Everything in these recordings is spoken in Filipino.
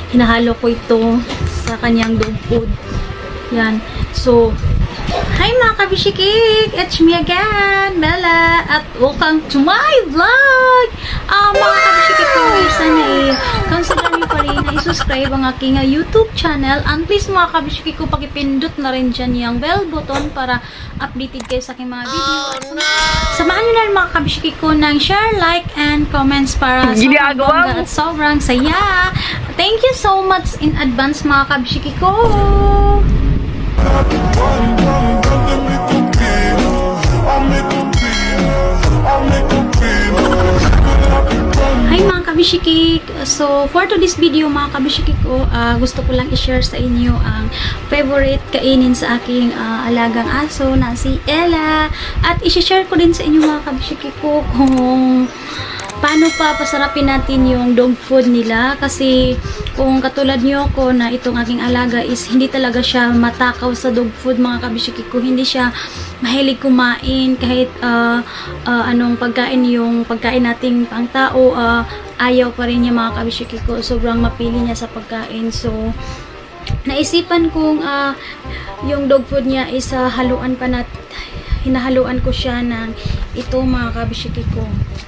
hinahalo ko ito sa kanyang dog food. Yan. So, hi mga kabishikik! It's me again, Bella! At welcome to my vlog! Mga kabishikik ko, sana consider nyo pa rin na i-subscribe ang aking YouTube channel. And please mga kabishikik ko, pakipindot na rin dyan yung bell button para updated kayo sa aking mga video. Samahan nyo na rin mga kabishikik ko ng share, like, and comments para sobrang bongga at sobrang saya. Thank you so much in advance mga kabishikik ko! Hi mga kabishikik! So, for today's video mga kabishikik ko, gusto ko lang i-share sa inyo ang favorite kainin sa aking alagang aso na si Ella. At i-share ko din sa inyo mga kabishikik ko kung paano pa pasarapin natin yung dog food nila. Kasi kung katulad nyo ko na itong aking alaga is hindi talaga siya matakaw sa dog food mga kabishikik ko. Hindi siya mahilig kumain kahit anong pagkain yung pagkain nating pang tao, ayaw pa rin niya mga kabishikik ko. Sobrang mapili niya sa pagkain. So, naisipan kong yung dog food niya is haluan pa na, hinahaluan ko siya ng ito mga kabishikik ko.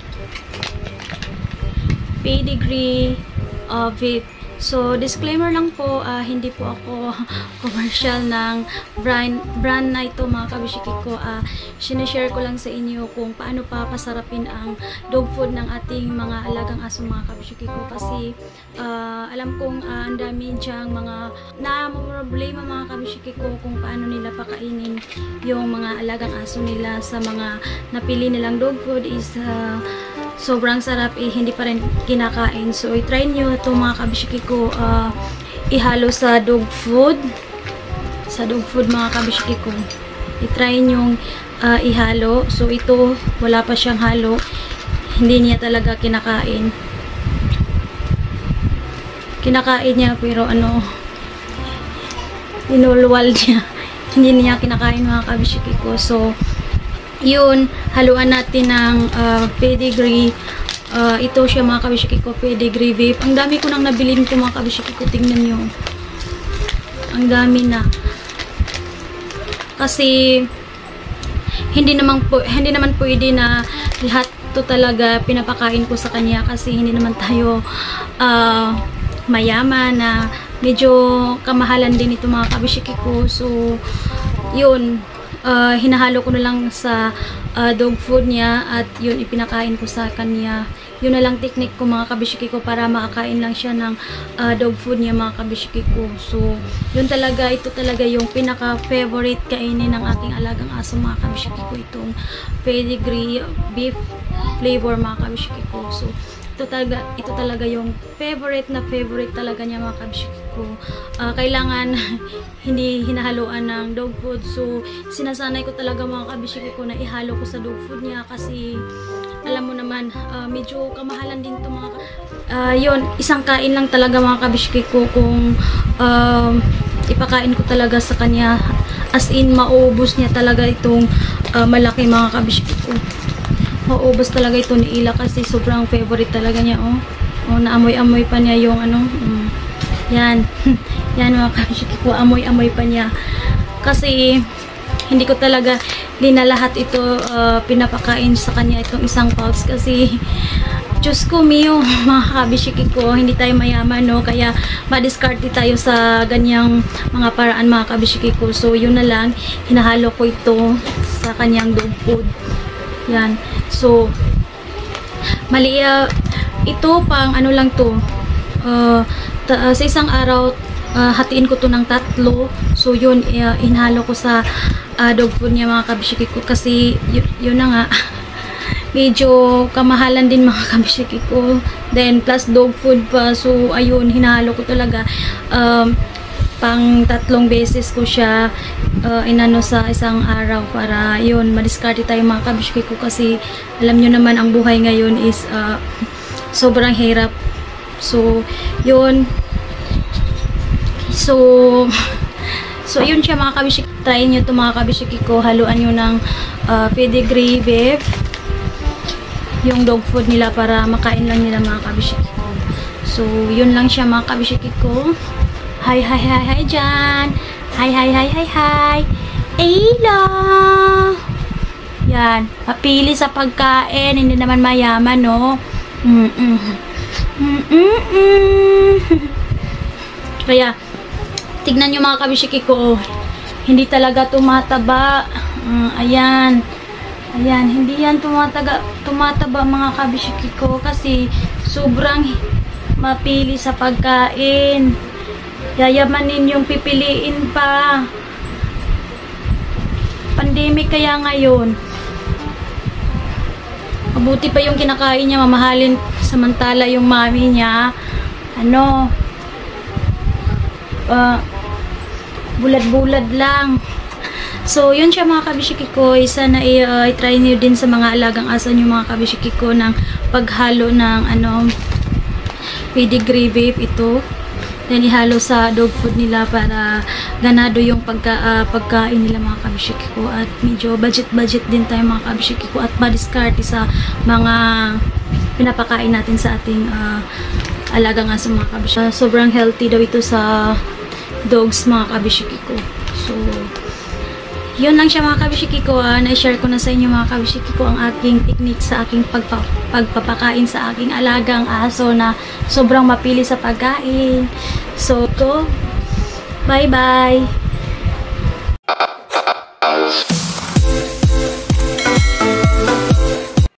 Pedigree beef. So, disclaimer lang po, hindi po ako commercial ng brand na ito mga kabishikik ko. Sinashare ko lang sa inyo kung paano pa pasarapin ang dog food ng ating mga alagang aso mga kabishikik ko. Kasi alam kong ang dami diyang mga problema mga kabishikik ko kung paano nila pakainin yung mga alagang aso nila sa mga napili nilang dog food is sobrang sarap, hindi pa rin kinakain. So, i-try nyo ito mga kabishikik ko, ihalo sa dog food. Sa dog food mga kabishikik ko. I-try nyo ihalo. So, ito, wala pa siyang halo. Hindi niya talaga kinakain. Kinakain niya, pero inulwal niya. Hindi niya kinakain mga kabishikik ko. So, yun, haluan natin ng pedigree. Ito siya mga kabishikik ko, pedigree beef. Ang dami ko nang nabilin ko mga kabishikik ko. Tingnan nyo. Ang dami na. Kasi hindi naman pwede na lahat to talaga pinapakain ko sa kanya kasi hindi naman tayo mayaman na medyo kamahalan din ito mga kabishikik ko. So, yun. Hinahalo ko na lang sa dog food niya at yun ipinakain ko sa kanya. Yun na lang technique ko mga kabishikik ko para makakain lang siya ng dog food niya mga kabishikik ko. So, yun talaga, ito talaga yung pinaka favorite kainin ng ating alagang aso mga kabishikik ko, itong pedigree beef flavor mga kabishikik ko. So, ito talaga yung favorite talaga niya mga kabishikik ko. Kailangan hindi hinahaluan ng dog food. So, sinasanay ko talaga mga kabishikik ko na ihalo ko sa dog food niya kasi alam mo naman, medyo kamahalan din ito mga yun, isang kain lang talaga mga kabishikik ko kung ipakain ko talaga sa kanya. As in, maubos niya talaga itong malaki mga kabishikik ko. Maubos talaga ito ni Ila kasi sobrang favorite talaga niya. Naamoy-amoy pa niya yung yan. Yan mga kabishikik ko, amoy-amoy pa niya. Kasi hindi ko talaga lahat ito pinapakain sa kanya itong isang pouch kasi Diyos ko mio mga kabishikik ko, hindi tayo mayaman no, kaya ma-discard tayo sa ganyang mga paraan mga kabishikik ko. So yun na lang, hinahalo ko ito sa kanyang dog food. Yan. So, mali ito pang lang to. Sa isang araw, hatiin ko to ng 3. So, yun, inhalo ko sa dog food niya mga kabishikik ko. Kasi, yun na nga, medyo kamahalan din mga kabishikik ko. Then, plus dog food pa. So, ayun, hinahalo ko talaga. Pang 3 beses ko siya inano sa isang araw para yun, madiskarte tayo mga kabishikik ko kasi alam nyo naman ang buhay ngayon is sobrang hirap. So, yun. So, yun siya mga kabishikik. Try nyo ito mga kabishikik ko. Haluan nyo ng pedigree beef. Yung dog food nila para makain lang nila mga kabishikik ko. So, yun lang siya mga kabishiki ko. Hi, hi, hi, hi dyan. Hi, hi, hi, hi, hi. Ayla. Yan. Papili sa pagkain. Hindi naman mayaman, no? Kaya, tignan nyo mga kabishiki ko. Hindi talaga tumataba. Ayan. Ayan. Hindi yan tumataba mga kabishiki ko. Kasi, sobrang mapili sa pagkain. Yayamanin yung pipiliin pa. Pandemic kaya ngayon. Mabuti pa yung kinakain niya, mamahalin, samantala yung mami niya, bulad-bulad lang. So, yun siya mga kabishiki ko. Sana i-try niyo din sa mga alagang aso niyo mga kabishiki ko ng paghalo ng pedigree vape ito. Then, ihalo sa dog food nila para ganado yung pagkain nila mga kabishiki ko. At medyo budget din tayo mga kabishiki ko. At madiskarte sa mga pinapakain natin sa ating alagang aso mga kabishiki. Sobrang healthy daw ito sa dogs mga kabishiki ko. So, yun lang siya mga kabishiki ko. Na-share ko na sa inyo mga kabishiki ko ang aking technique sa aking pagpapakain sa aking alagang aso na sobrang mapili sa pagkain. So, bye-bye!